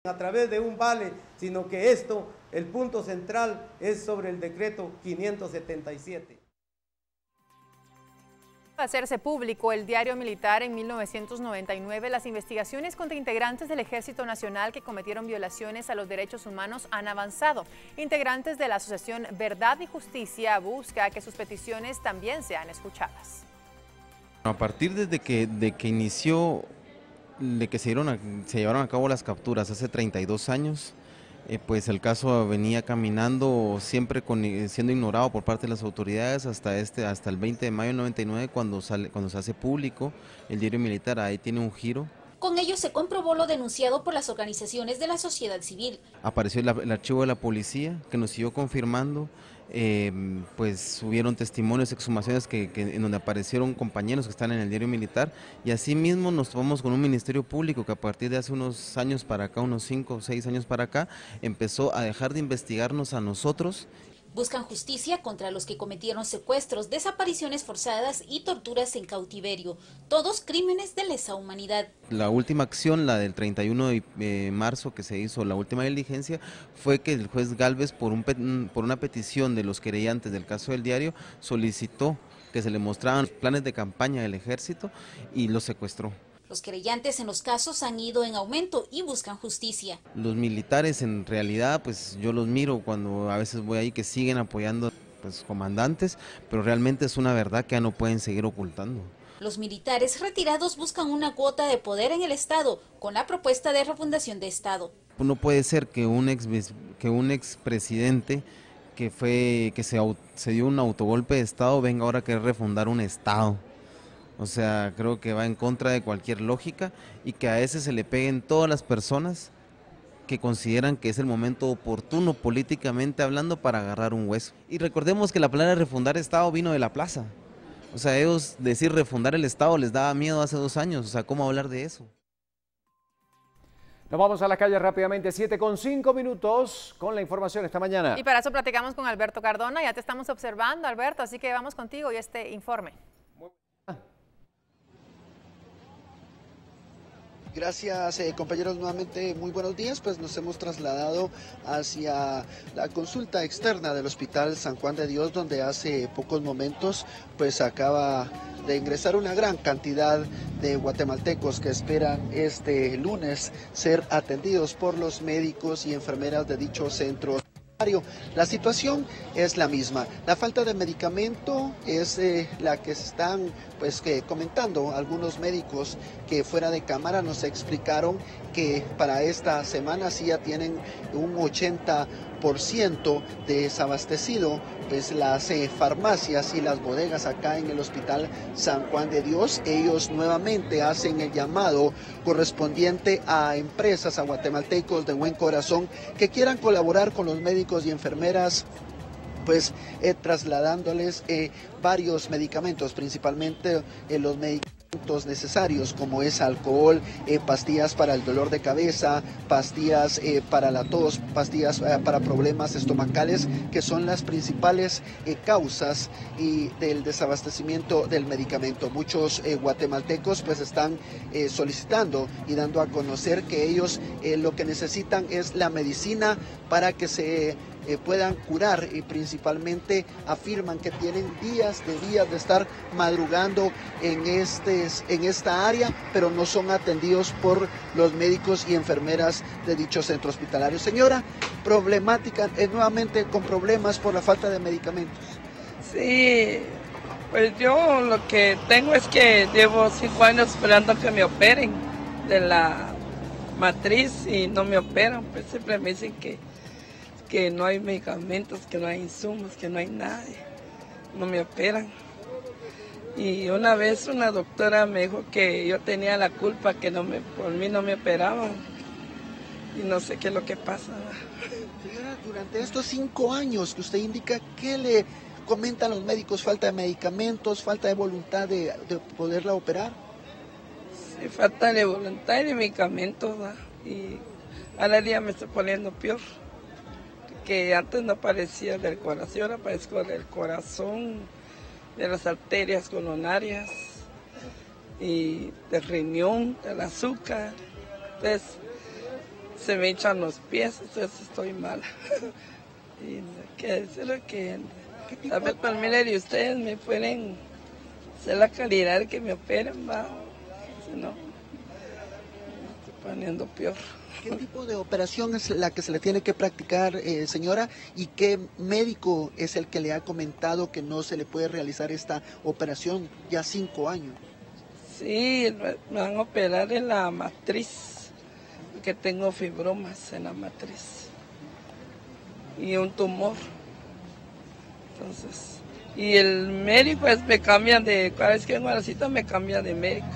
a través de un vale, sino que esto, el punto central es sobre el decreto 577. Hacerse público el Diario Militar en 1999, las investigaciones contra integrantes del Ejército Nacional que cometieron violaciones a los derechos humanos han avanzado. Integrantes de la asociación Verdad y Justicia busca que sus peticiones también sean escuchadas. A partir de que inició, de que se llevaron a cabo las capturas hace 32 años, pues el caso venía caminando siempre siendo ignorado por parte de las autoridades hasta el 20 de mayo del 99 cuando se hace público el Diario Militar. Ahí tiene un giro. Con ello se comprobó lo denunciado por las organizaciones de la sociedad civil. Apareció el archivo de la policía que nos siguió confirmando, pues hubieron testimonios, exhumaciones en donde aparecieron compañeros que están en el Diario Militar, y así mismo nos topamos con un ministerio público que a partir de hace unos años para acá, unos 5 o 6 años para acá, empezó a dejar de investigarnos a nosotros. Buscan justicia contra los que cometieron secuestros, desapariciones forzadas y torturas en cautiverio, todos crímenes de lesa humanidad. La última acción, la del 31 de marzo que se hizo, la última diligencia, fue que el juez Gálvez, por una petición de los querellantes del caso del Diario, solicitó que se le mostraran los planes de campaña del ejército y los secuestró. Los querellantes en los casos han ido en aumento y buscan justicia. Los militares en realidad, pues yo los miro cuando a veces voy ahí, que siguen apoyando pues comandantes, pero realmente es una verdad que ya no pueden seguir ocultando. Los militares retirados buscan una cuota de poder en el Estado con la propuesta de refundación de Estado. No puede ser que un expresidente que se dio un autogolpe de Estado venga ahora a querer refundar un Estado. O sea, creo que va en contra de cualquier lógica y que a ese se le peguen todas las personas que consideran que es el momento oportuno políticamente hablando para agarrar un hueso. Y recordemos que la palabra refundar Estado vino de la plaza. O sea, ellos decir refundar el Estado les daba miedo hace 2 años. O sea, ¿cómo hablar de eso? Nos vamos a la calle rápidamente, 7:05 con la información esta mañana. Y para eso platicamos con Alberto Cardona. Ya te estamos observando, Alberto, así que vamos contigo y este informe. Gracias, compañeros, nuevamente muy buenos días. Pues nos hemos trasladado hacia la consulta externa del Hospital San Juan de Dios, donde hace pocos momentos pues acaba de ingresar una gran cantidad de guatemaltecos que esperan este lunes ser atendidos por los médicos y enfermeras de dicho centro. La situación es la misma, la falta de medicamento es la que están comentando algunos médicos que fuera de cámara nos explicaron que para esta semana sí ya tienen un 80% desabastecido pues las farmacias y las bodegas acá en el Hospital San Juan de Dios. Ellos nuevamente hacen el llamado correspondiente a empresas, a guatemaltecos de buen corazón que quieran colaborar con los médicos y enfermeras, pues trasladándoles varios medicamentos, principalmente los medicamentos necesarios como es alcohol, pastillas para el dolor de cabeza, pastillas para la tos, pastillas para problemas estomacales, que son las principales causas del desabastecimiento del medicamento. Muchos guatemaltecos pues están solicitando y dando a conocer que ellos lo que necesitan es la medicina para que se puedan curar, y principalmente afirman que tienen días de estar madrugando en esta área, pero no son atendidos por los médicos y enfermeras de dicho centro hospitalario. Señora, problemática, nuevamente con problemas por la falta de medicamentos. Sí, pues yo lo que tengo es que llevo 5 años esperando que me operen de la matriz y no me operan, pues siempre me dicen que no hay medicamentos, que no hay insumos, que no hay nada, no me operan. Y una vez una doctora me dijo que yo tenía la culpa, que por mí no me operaban, y no sé qué es lo que pasa. Señora, durante estos 5 años que usted indica, ¿qué le comentan los médicos? ¿Falta de medicamentos, falta de voluntad de poderla operar? Sí, falta de voluntad y de medicamentos, ¿verdad? Y ahora día me estoy poniendo peor, que antes no padecía del corazón, ahora padezco del corazón, de las arterias coronarias y del riñón, del azúcar. Entonces, se me hinchan los pies, entonces estoy mala. Y que es lo que... A ver, mire, ustedes me pueden hacer la calidad que me operen, va. Si no, me estoy poniendo peor. ¿Qué tipo de operación es la que se le tiene que practicar, señora? ¿Y qué médico es el que le ha comentado que no se le puede realizar esta operación ya 5 años? Sí, me van a operar en la matriz, porque tengo fibromas en la matriz y un tumor. Entonces, y el médico me cambia de, cada vez que vengo a la cita me cambia de médico.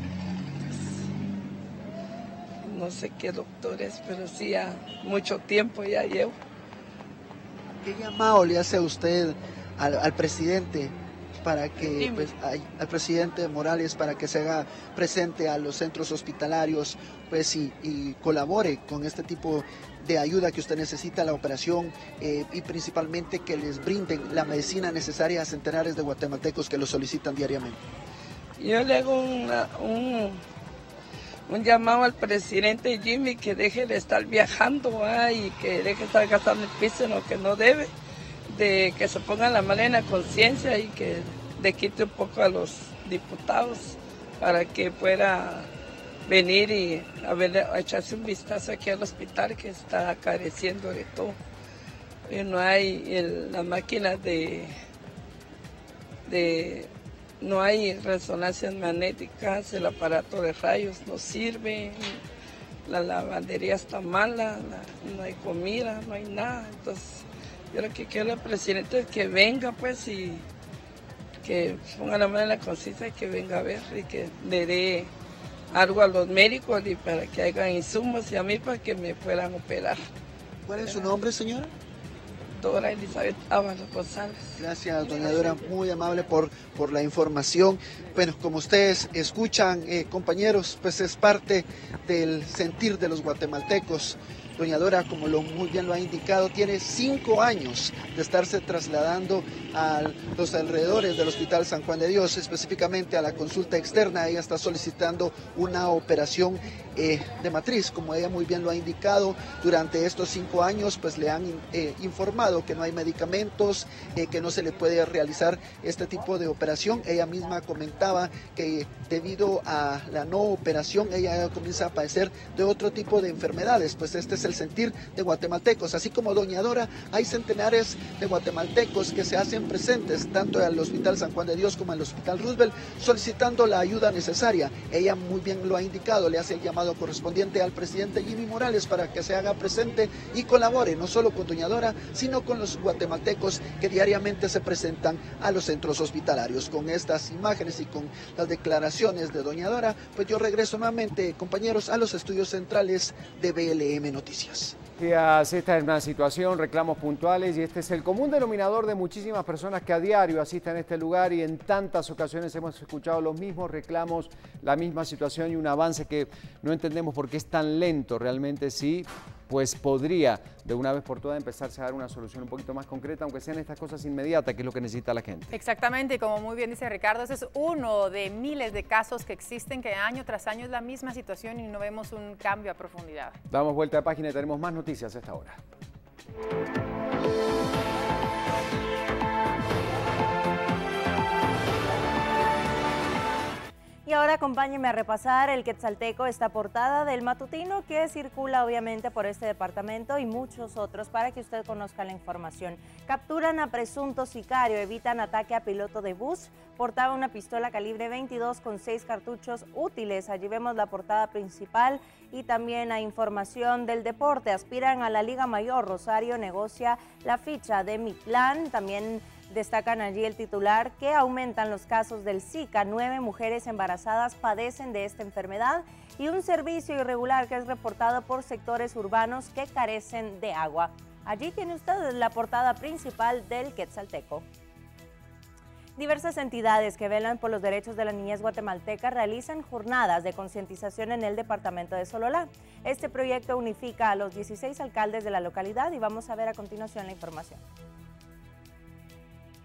No sé qué doctor es, pero sí, ya mucho tiempo ya llevo. ¿Qué llamado le hace a usted al presidente para que, pues, al presidente Morales, para que se haga presente a los centros hospitalarios, pues, y colabore con este tipo de ayuda que usted necesita, la operación, y principalmente que les brinden la medicina necesaria a centenares de guatemaltecos que lo solicitan diariamente? Yo le hago un llamado al presidente Jimmy que deje de estar viajando y que deje de estar gastando el piso en lo que no debe, de que se ponga la mano en la conciencia y que le quite un poco a los diputados para que pueda venir y a echarse un vistazo aquí al hospital que está careciendo de todo. Y no hay las máquinas no hay resonancias magnéticas, el aparato de rayos no sirve, la lavandería está mala, no hay comida, no hay nada. Entonces, yo lo que quiero al presidente es que venga, pues, y que ponga la mano en la conciencia y que venga a ver y que le dé algo a los médicos y para que hagan insumos y a mí para que me puedan operar. ¿Cuál es su nombre, señora? Dora Elizabeth Ábalos González. Gracias, doña Dora, muy amable por la información. Bueno, como ustedes escuchan, compañeros, pues es parte del sentir de los guatemaltecos. Doña Dora, como muy bien lo ha indicado, tiene 5 años de estarse trasladando a los alrededores del Hospital San Juan de Dios, específicamente a la consulta externa. Ella está solicitando una operación de matriz, como ella muy bien lo ha indicado. Durante estos 5 años, pues le han informado que no hay medicamentos, que no se le puede realizar este tipo de operación. Ella misma comentaba que debido a la no operación, ella comienza a padecer de otro tipo de enfermedades. Pues este es el sentir de guatemaltecos. Así como doña Dora, hay centenares de guatemaltecos que se hacen presentes tanto al Hospital San Juan de Dios como al Hospital Roosevelt solicitando la ayuda necesaria. Ella muy bien lo ha indicado, le hace el llamado correspondiente al presidente Jimmy Morales para que se haga presente y colabore no solo con doña Dora, sino con los guatemaltecos que diariamente se presentan a los centros hospitalarios. Con estas imágenes y con las declaraciones de doña Dora, pues yo regreso nuevamente, compañeros, a los estudios centrales de BLM Noticias. Esta es una situación, reclamos puntuales, y este es el común denominador de muchísimas personas que a diario asisten a este lugar, y en tantas ocasiones hemos escuchado los mismos reclamos, la misma situación y un avance que no entendemos por qué es tan lento. Realmente sí, pues podría de una vez por todas empezarse a dar una solución un poquito más concreta, aunque sean estas cosas inmediatas, que es lo que necesita la gente. Exactamente, y como muy bien dice Ricardo, ese es uno de miles de casos que existen, que año tras año es la misma situación y no vemos un cambio a profundidad. Damos vuelta de página y tenemos más noticias a esta hora. Y ahora acompáñenme a repasar el quetzalteco, esta portada del matutino que circula obviamente por este departamento y muchos otros para que usted conozca la información. Capturan a presunto sicario, evitan ataque a piloto de bus, portaba una pistola calibre 22 con 6 cartuchos útiles. Allí vemos la portada principal y también la información del deporte. Aspiran a la Liga Mayor, Rosario negocia la ficha de Mitlán. También destacan allí el titular que aumentan los casos del Zika. 9 mujeres embarazadas padecen de esta enfermedad y un servicio irregular que es reportado por sectores urbanos que carecen de agua. Allí tiene usted la portada principal del quetzalteco. Diversas entidades que velan por los derechos de la niñez guatemalteca realizan jornadas de concientización en el departamento de Sololá. Este proyecto unifica a los 16 alcaldes de la localidad y vamos a ver a continuación la información.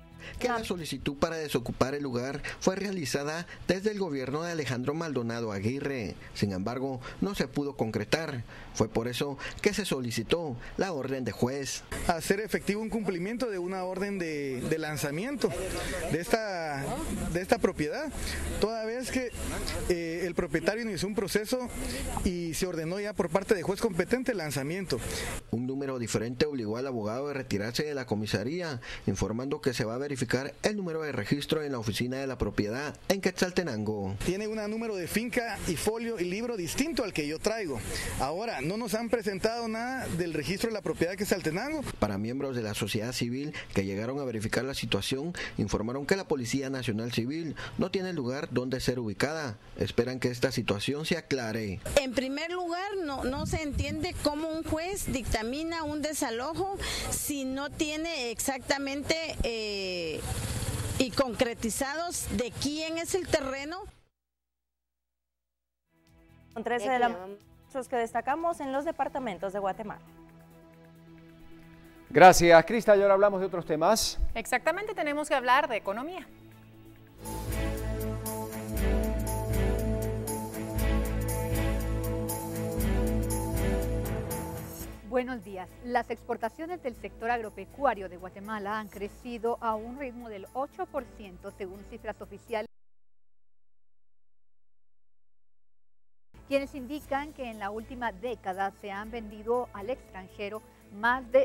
que la solicitud para desocupar el lugar fue realizada desde el gobierno de Alejandro Maldonado Aguirre. Sin embargo, no se pudo concretar. Fue por eso que se solicitó la orden de juez. Hacer efectivo un cumplimiento de una orden de lanzamiento de esta propiedad, toda vez que el propietario inició un proceso y se ordenó ya por parte de juez competente el lanzamiento. Un número diferente obligó al abogado a retirarse de la comisaría, informando que se va a verificar el número de registro en la oficina de la propiedad en Quetzaltenango. Tiene un número de finca y folio y libro distinto al que yo traigo. Ahora, no nos han presentado nada del registro de la propiedad de Quetzaltenango. Para miembros de la sociedad civil que llegaron a verificar la situación, informaron que la Policía Nacional Civil no tiene lugar donde ser ubicada. Esperan que esta situación se aclare. En primer lugar, no se entiende cómo un juez dictamina un desalojo si no tiene exactamente y concretizados de quién es el terreno. Con 13 de la hechos que destacamos en los departamentos de Guatemala. Gracias, Crista. Y ahora hablamos de otros temas. Exactamente, tenemos que hablar de economía. Buenos días. Las exportaciones del sector agropecuario de Guatemala han crecido a un ritmo del 8% según cifras oficiales, quienes indican que en la última década se han vendido al extranjero más de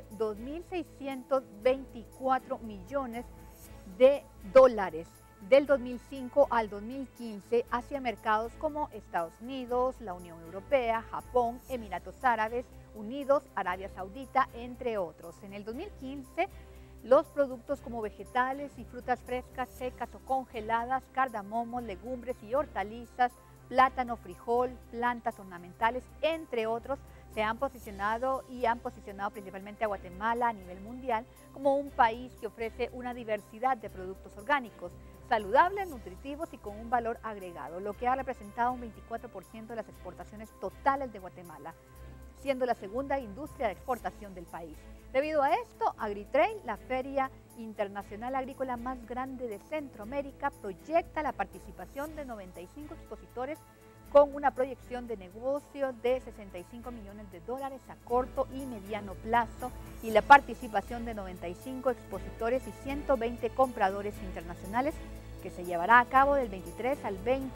2.624 millones de dólares del 2005 al 2015 hacia mercados como Estados Unidos, la Unión Europea, Japón, Emiratos Árabes Unidos, Arabia Saudita, entre otros. En el 2015, los productos como vegetales y frutas frescas, secas o congeladas, cardamomos, legumbres y hortalizas, plátano, frijol, plantas ornamentales, entre otros, se han posicionado principalmente a Guatemala a nivel mundial como un país que ofrece una diversidad de productos orgánicos, saludables, nutritivos y con un valor agregado, lo que ha representado un 24% de las exportaciones totales de Guatemala, siendo la segunda industria de exportación del país. Debido a esto, Agritrade, la feria internacional agrícola más grande de Centroamérica, proyecta la participación de 95 expositores con una proyección de negocio de 65 millones de dólares a corto y mediano plazo y la participación de 95 expositores y 120 compradores internacionales que se llevará a cabo del 23 al 20